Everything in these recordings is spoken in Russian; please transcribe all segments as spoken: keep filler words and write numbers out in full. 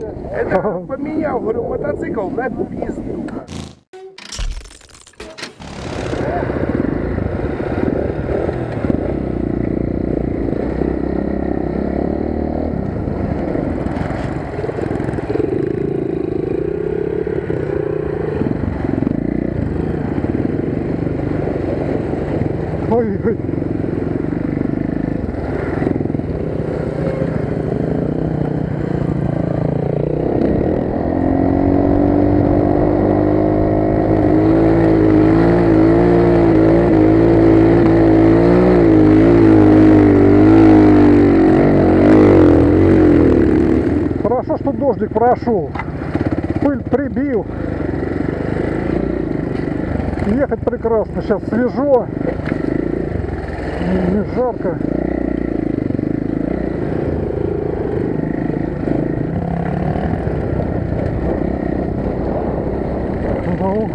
Это поменял, говорю, мотоцикл на пизду. Ой-ой. Хорошо, что дождик прошел, пыль прибил. Ехать прекрасно, сейчас свежо, не жарко. Ну,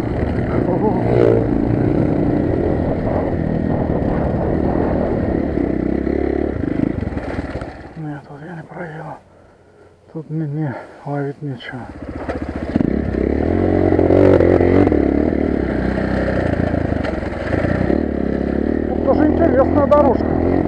нет, тут я не проехал. Тут мне не ловить нечего. Тут тоже интересная дорожка.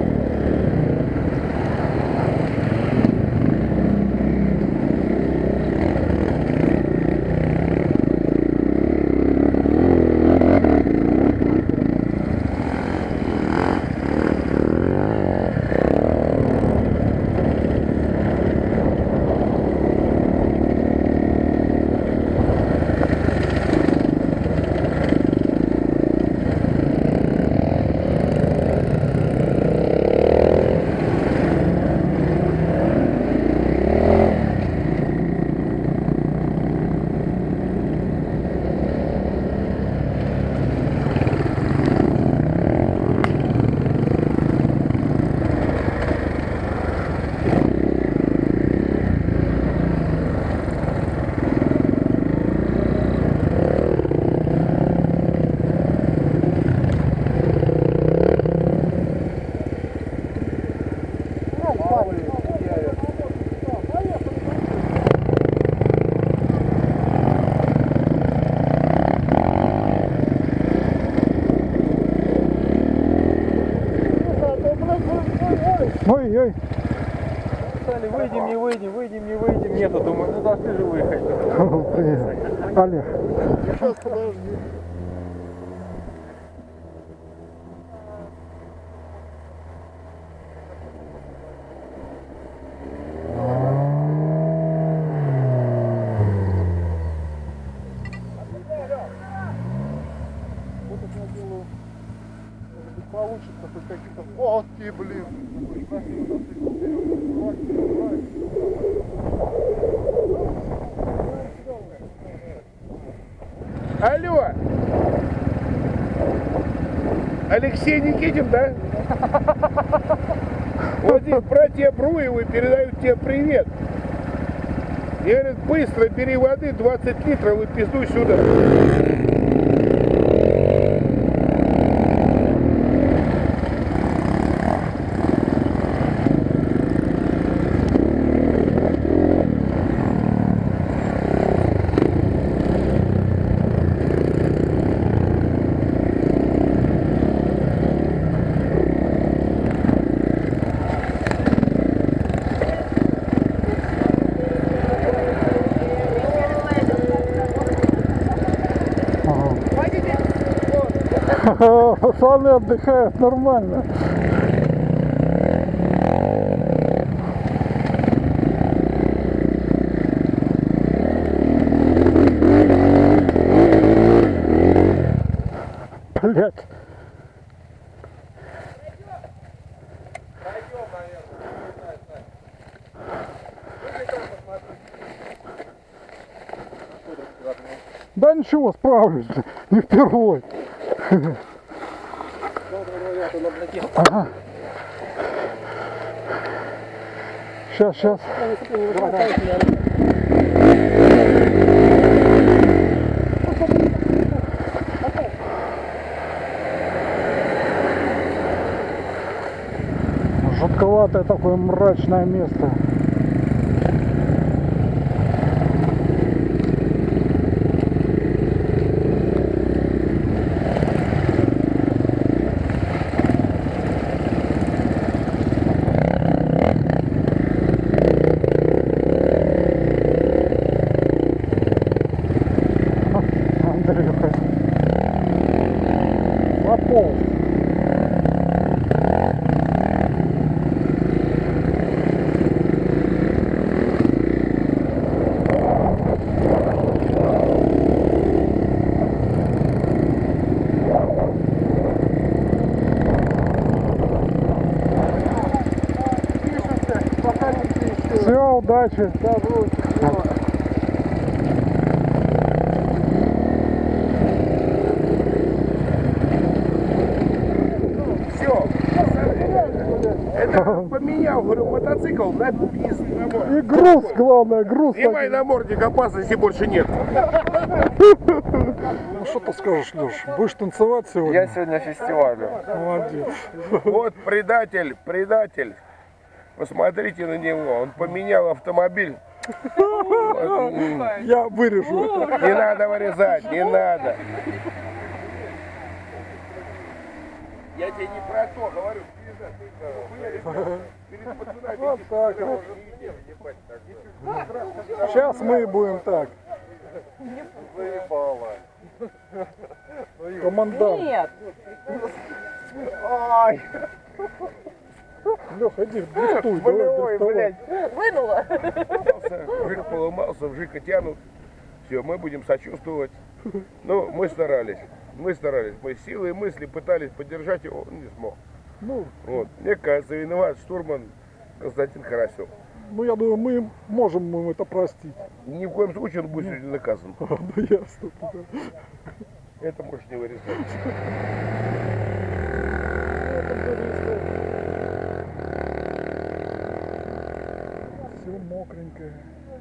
Ой-ой. Выйдем, не выйдем, выйдем, не выйдем. Нету, думаю, ну должны же выехать. Привет. Олег. Сейчас подожди. Получится хоть какие-то фотки, блин. Алло! Алексей Никитин, да? Вот здесь братья Бруевы передают тебе привет. И говорят, быстро бери воды, двадцать литров и пиздуй сюда. Пацаны отдыхают нормально. Блять. Да ничего, справлюсь, не впервой. Ага. Сейчас, сейчас. Жутковатое такое мрачное место. удачи. Добро, счастливо. Все. Это поменял, говорю, мотоцикл на пиз. И груз, главное, груз. Снимай намордник, опасности больше нет. Ну что ты скажешь, Леш? Будешь танцевать сегодня? Я сегодня фестивалю. Молодец. Вот предатель, предатель. Посмотрите на него, он поменял автомобиль. Я вырежу это. Не надо вырезать, не надо. Я тебе не про то говорю. Вот так вот. Сейчас мы будем так. Командант. Нет. Ай, Леха, иди, дрифтуй, давай, дрифтовать. Вынула. Жик поломался, Жика тянут. Все, мы будем сочувствовать. Ну, мы старались. Мы старались. Мы силой и мысли пытались поддержать его, он не смог. Ну, Вот. Мне кажется, виноват штурман Константин Карасев. ну, я думаю, мы можем ему это простить. Ни в коем случае он будет сегодня наказан. Ну, ясно. Это можешь не вырезать. Все мокренькое.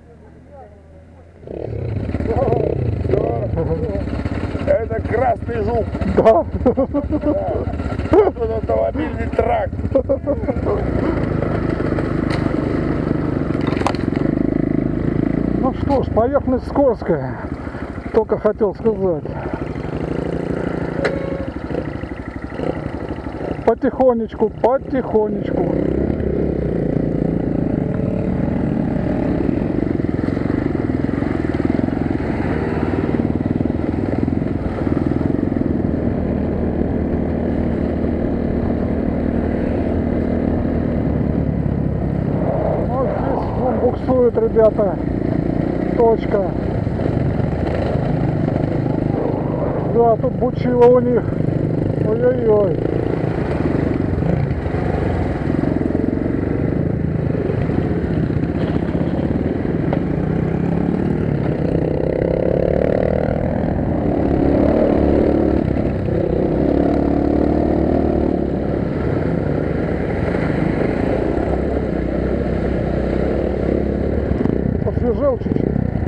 Это красный жук. Да. Тут автомобильный тракт. Ну что ж, поверхность скользкая. Только хотел сказать. Потихонечку, потихонечку. Ну, здесь вон буксует, ребята. Точка. Да, тут бучило у них. Ой-ой-ой. Посвежел чуть-чуть.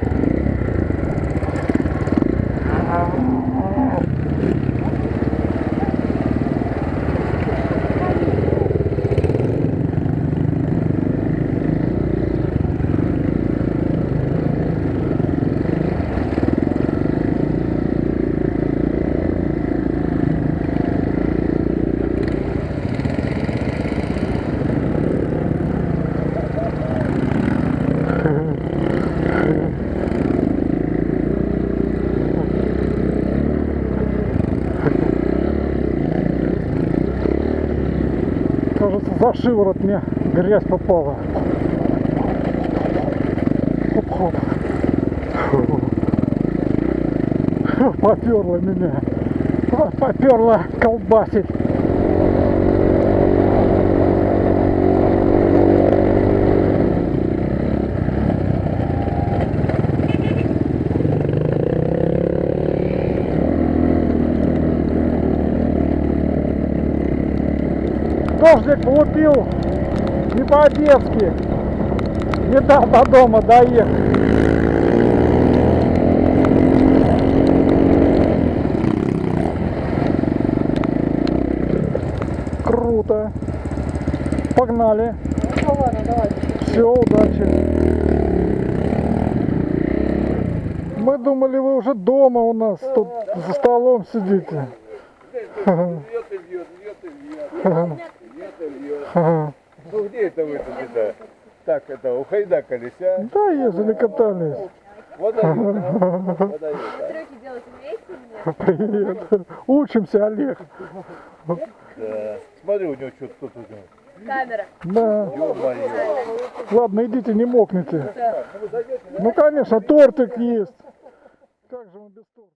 Кажется, за шиворот мне грязь попала. Хоп-хоп. Поперла меня. Поперла колбасить. Дождик лупил не по-детски, не дал до дома доехать. Круто. Погнали. Ну ладно, давай. Все, удачи. Мы думали, вы уже дома у нас, тут за столом сидите. Льет и льет, льет и льет. Льет и льет. Ну где это вы тут это? Так, это ухайдакались, а? Да, ездили, катались. Вот они, вот они. Трюки делать умеете или нет? Привет. Учимся, Олег. Да. Смотри, у него что-то тут у него. Камера. Да. Ё-моё. Ладно, идите, не мокните. Ну, конечно, тортик есть. Как же мы без торта?